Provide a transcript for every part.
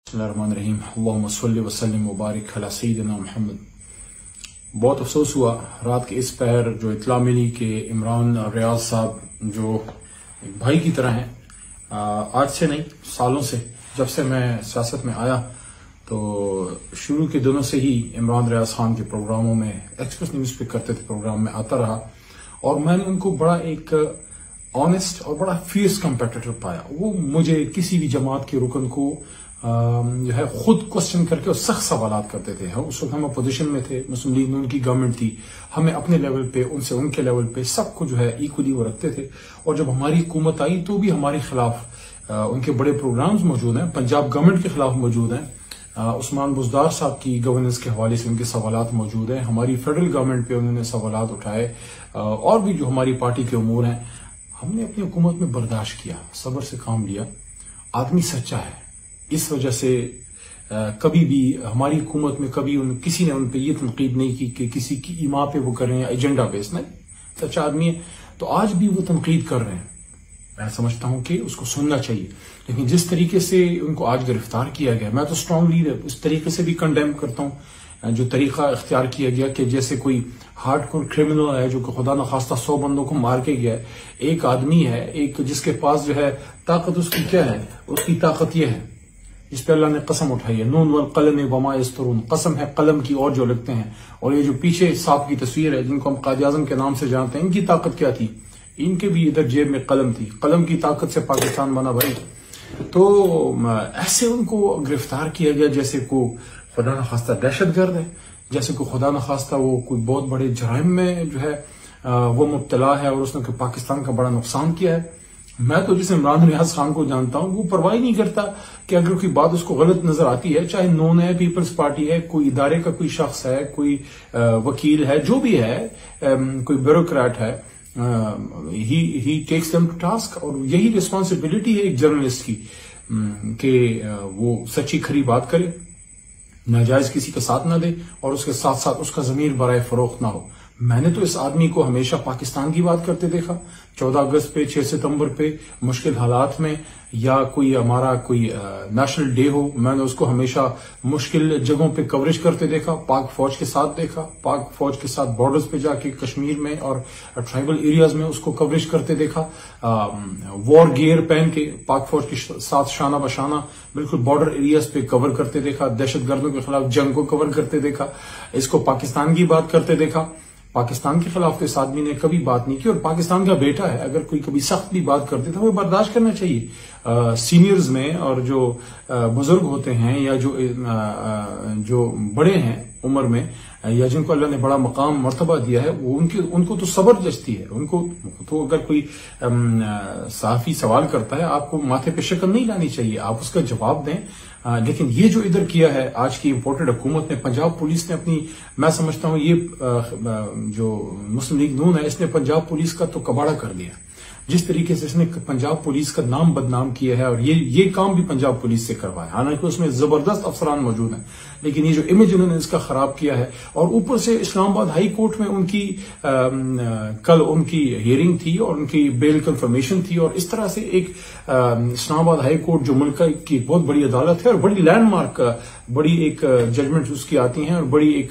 बिस्मिल्लाहिर्रहमानिर्रहीम अल्लाहुम्मा सल्लि व सल्लिम व बारिक अला सय्यिदिना मुहम्मद। बहुत अफसोस हुआ रात के इस पहर जो इत्ला मिली कि इमरान रियाज साहब जो एक भाई की तरह हैं, आज से नहीं सालों से, जब से मैं सियासत में आया तो शुरू के दिनों से ही इमरान रियाज खान के प्रोग्रामों में, एक्सप्रेस न्यूज पे करते थे प्रोग्राम में आता रहा और मैंने उनको बड़ा एक ऑनेस्ट और बड़ा फियर्स कंपेटिटर पाया। वो मुझे किसी भी जमात के रुकन को जो है खुद क्वेश्चन करके और सख्त सवालात करते थे। उस वक्त हम अपोजिशन में थे, मुस्लिम लीग में उनकी गवर्नमेंट थी, हमें अपने लेवल पे उनसे उनके लेवल पे सबको जो है इक्वली वो रखते थे। और जब हमारी हुकूमत आई तो भी हमारे खिलाफ उनके बड़े प्रोग्राम्स मौजूद हैं, पंजाब गवर्नमेंट के खिलाफ मौजूद हैं, उस्मान बुजदार साहब की गवर्नेंस के हवाले से उनके सवालात मौजूद हैं, हमारी फेडरल गवर्नमेंट पे उन्होंने सवालात उठाए और भी जो हमारी पार्टी के उमूर हैं। हमने अपनी हुकूमत में बर्दाश्त किया, सब्र से काम लिया। आदमी सच्चा है, इस वजह से कभी भी हमारी हुकूमत में कभी किसी ने उन पर यह तनकीद नहीं की कि किसी की ईमा पे वो कर रहे हैं एजेंडा बेस। नहीं, सच्चा आदमी है तो आज भी वो तनकीद कर रहे हैं। मैं समझता हूं कि उसको सुनना चाहिए, लेकिन जिस तरीके से उनको आज गिरफ्तार किया गया, मैं तो स्ट्रांगली इस तरीके से भी कंडेम करता हूं जो तरीका इख्तियार किया गया कि जैसे कोई हार्डकोर क्रिमिनल है जो कि खुदा न खास्ता 100 बंदों को मार के गया है। एक आदमी है, एक जिसके पास जो है ताकत, उसकी क्या है, उसकी ताकत यह है जिस पे अल्लाह ने कसम उठाई है, नून वल कलम वमा यस्तरून, कसम है कलम की और जो लिखते हैं। और ये जो पीछे सांप की तस्वीर है जिनको हम कायद आज़म के नाम से जानते हैं, इनकी ताकत क्या थी? इनके भी इधर जेब में कलम थी, कलम की ताकत से पाकिस्तान बना भाई। तो ऐसे उनको गिरफ्तार किया गया जैसे को खुदा न खास्ता दहशतगर्द है, जैसे को खुदा न खास्ता वो कोई बहुत बड़े जराइम में जो है वो मुब्तला है और उसने पाकिस्तान का बड़ा नुकसान किया है। मैं तो जिस इमरान रियाज खान को जानता हूं वो परवाह नहीं करता कि अगर कोई बात उसको गलत नजर आती है, चाहे नून है, पीपल्स पार्टी है, कोई इदारे का कोई शख्स है, कोई वकील है, जो भी है, कोई ब्यूरोक्रेट है, he takes them to task. और यही रिस्पॉन्सिबिलिटी है एक जर्नलिस्ट की कि वो सच्ची खरी बात करे, नाजायज किसी का साथ ना दे और उसके साथ साथ उसका जमीर बराए फरोख्त ना हो। मैंने तो इस आदमी को हमेशा पाकिस्तान की बात करते देखा। 14 अगस्त पे, 6 सितंबर पे मुश्किल हालात में, या कोई हमारा कोई नेशनल डे हो, मैंने उसको हमेशा मुश्किल जगहों पे कवरेज करते देखा, पाक फौज के साथ देखा, पाक फौज के साथ बॉर्डर्स पे जाके कश्मीर में और ट्राइबल एरियाज में उसको कवरेज करते देखा। वॉर गियर पहन के पाक फौज के साथ शाना बशाना बिल्कुल बॉर्डर एरियाज पे कवर करते देखा, दहशतगर्दों के खिलाफ जंग को कवर करते देखा, इसको पाकिस्तान की बात करते देखा। पाकिस्तान के खिलाफ तो इस आदमी ने कभी बात नहीं की और पाकिस्तान का बेटा है, अगर कोई कभी सख्त भी बात करते तो वो बर्दाश्त करना चाहिए। सीनियर्स में और जो बुजुर्ग होते हैं या जो बड़े हैं उम्र में या जिनको अल्लाह ने बड़ा मकाम मर्तबा दिया है, वो उनको तो सब्र जचती है। उनको तो अगर कोई साफी सवाल करता है, आपको माथे पे शक्ल नहीं लानी चाहिए, आप उसका जवाब दें। लेकिन ये जो इधर किया है आज की इंपोर्टेड हुकूमत ने, पंजाब पुलिस ने अपनी, मैं समझता हूं ये जो मुस्लिम लीग नून है, इसने पंजाब पुलिस का तो कबाड़ा कर दिया। जिस तरीके से इसने पंजाब पुलिस का नाम बदनाम किया है और ये काम भी पंजाब पुलिस से करवाया, हालांकि उसमें जबरदस्त अफसरान मौजूद हैं, लेकिन ये जो इमेज उन्होंने इसका खराब किया है। और ऊपर से इस्लामाबाद हाई कोर्ट में उनकी कल उनकी हियरिंग थी और उनकी बेल कंफर्मेशन थी और इस तरह से एक इस्लामाबाद हाई कोर्ट जो मुल्क की बहुत बड़ी अदालत है और बड़ी लैंडमार्क, बड़ी एक जजमेंट उसकी आती हैं और बड़ी एक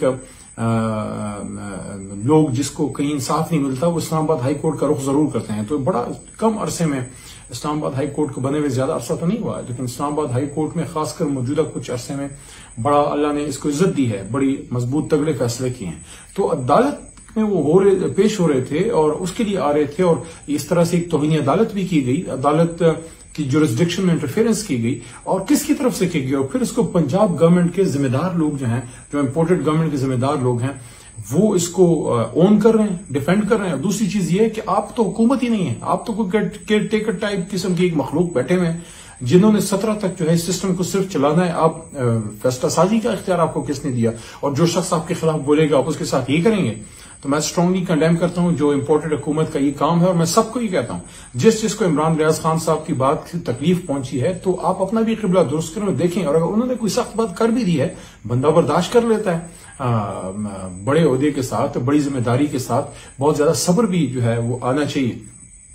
लोग जिसको कहीं इंसाफ नहीं मिलता वो इस्लामाबाद हाई कोर्ट का रुख जरूर करते हैं। तो बड़ा कम अरसे में इस्लामाबाद हाई कोर्ट को बने हुए ज्यादा अरसा तो नहीं हुआ, लेकिन इस्लामाबाद हाई कोर्ट में खासकर मौजूदा कुछ अरसे में बड़ा अल्लाह ने इसको इज्जत दी है, बड़ी मजबूत तगड़े फैसले किए हैं। तो अदालत में वो पेश हो रहे थे और उसके लिए आ रहे थे और इस तरह से एक तौहीन अदालत भी की गई, अदालत की जुरिस्डिक्शन में इंटरफेरेंस की गई और किसकी तरफ से की गई। और फिर इसको पंजाब गवर्नमेंट के जिम्मेदार लोग जो हैं, जो इंपोर्टेड गवर्नमेंट के जिम्मेदार लोग हैं, वो इसको ओन कर रहे हैं, डिफेंड कर रहे हैं। दूसरी चीज ये है कि आप तो हुकूमत ही नहीं है, आप तो कोई केयर टेकर टाइप किस्म की एक मखलूक बैठे हुए हैं जिन्होंने 17 तक जो है इस सिस्टम को सिर्फ चलाना है। आप फैसला साजी का इख्तियार आपको किसने दिया? और जो शख्स आपके खिलाफ बोलेगा आप उसके साथ ये करेंगे। तो मैं स्ट्रांगली कंडेम करता हूं जो इंपोर्टेड हुकूमत का ये काम है और मैं सबको ही कहता हूं जिसको इमरान रियाज खान साहब की बात की तकलीफ पहुंची है तो आप अपना भी किबला दुरुस्त करें और देखें। और अगर उन्होंने कोई सख्त बात कर भी दी है, बंदा बर्दाश्त कर लेता है। बड़े ओहदे के साथ, बड़ी जिम्मेदारी के साथ बहुत ज्यादा सब्र भी जो है वो आना चाहिए।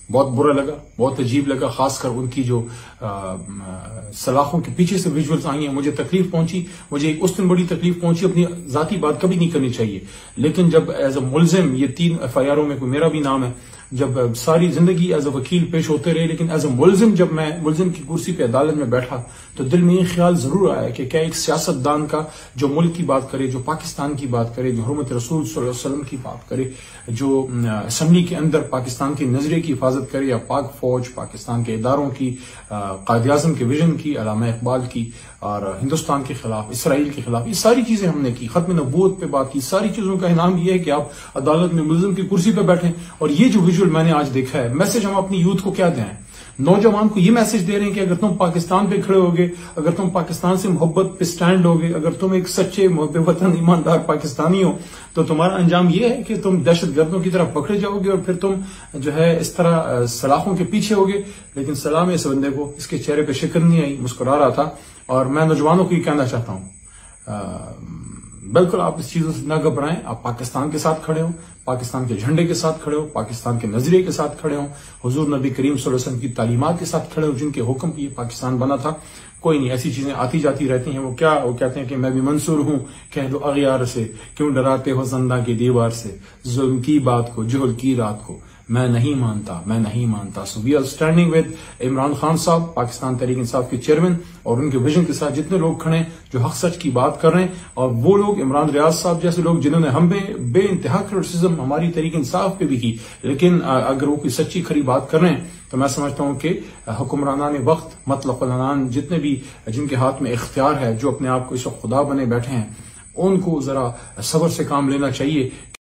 बहुत बुरा लगा, बहुत अजीब लगा, खासकर उनकी जो सलाखों के पीछे से विजुअल्स आई हैं, मुझे तकलीफ पहुंची। मुझे उस दिन बड़ी तकलीफ पहुंची। अपनी जाती बात कभी नहीं करनी चाहिए, लेकिन जब एज अ मुलजिम, ये 3 FIRओं में कोई मेरा भी नाम है, जब सारी जिंदगी एज अ वकील पेश होते रहे, लेकिन एज अ मुलजिम जब मैं मुलजिम की कुर्सी पे अदालत में बैठा तो दिल में ये ख्याल जरूर आया कि क्या एक सियासतदान का जो मुल्क की बात करे, जो पाकिस्तान की बात करे, जो हुर्मत रसूल सल्लल्लाहु अलैहि वसल्लम की बात करे, जो असम्बली के अंदर पाकिस्तान के नजरिए की हिफाजत करे, या पाक फौज, पाकिस्तान के इदारों की, कायद आज़म के विजन की, अल्लामा इकबाल की, और हिंदुस्तान के खिलाफ, इसराइल के खिलाफ, ये सारी चीजें हमने की, खत्म नबूवत पे बात की। सारी चीजों का इनाम यह है कि आप अदालत में मुलजिम की कुर्सी पे बैठे। और ये जो विजुअल मैंने आज देखा है, मैसेज हम अपनी यूथ को क्या दें? नौजवान को ये मैसेज दे रहे हैं कि अगर तुम पाकिस्तान पे खड़े होगे, अगर तुम पाकिस्तान से मोहब्बत पे स्टैंड होगे, अगर तुम एक सच्चे वतन ईमानदार पाकिस्तानी हो, तो तुम्हारा अंजाम ये है कि तुम दहशतगर्दों की तरफ पकड़े जाओगे और फिर तुम जो है इस तरह सलाखों के पीछे होगे। लेकिन सलाम इस बंदे को, इसके चेहरे पे शिकन नहीं आई, मुस्कुरा रहा था। और मैं नौजवानों को ये कहना चाहता हूं, बिल्कुल आप इस चीजों से न घबराएं। आप पाकिस्तान के साथ खड़े हो, पाकिस्तान के झंडे के साथ खड़े हो, पाकिस्तान के नजरिए के साथ खड़े हो, हुजूर नबी करीम सल्लल्लाहु अलैहि वसल्लम की तालीमात के साथ खड़े हो, जिनके हुक्म पे ये पाकिस्तान बना था। कोई नहीं, ऐसी चीजें आती जाती रहती हैं। वो कहते हैं कि मैं भी मंसूर हूं, कह दो अगियार से, क्यों डराते हो ज़ंदा की दीवार से, जुल्म की बात को, जुहल की रात को, मैं नहीं मानता, मैं नहीं मानता। So we are standing with Imran Khan साहब, पाकिस्तान तहरीक इंसाफ के चेयरमैन, और उनके विजन के साथ जितने लोग खड़े हैं जो हक सच की बात कर रहे हैं। और वो लोग, इमरान रियाज साहब जैसे लोग, जिन्होंने हमें बेइंतहा क्रिटिसिज्म हमारी तहरीक इंसाफ पे भी की, लेकिन अगर वो कोई सच्ची खरी बात कर रहे हैं तो मैं समझता हूं कि हुक्मरानान वक्त, मतलब जितने भी जिनके हाथ में इख्तियार है, जो अपने आप को इस वक्त खुदा बने बैठे हैं, उनको जरा सब्र से काम लेना चाहिए।